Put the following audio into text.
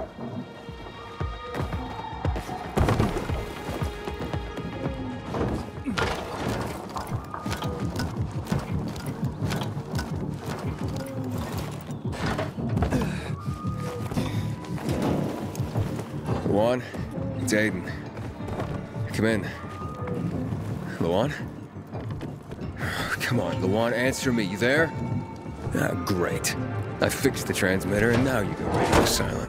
Luan, it's Aiden. Come in. Luan? Come on, Luan, answer me. You there? Ah, great. I fixed the transmitter, and now you go radio silent.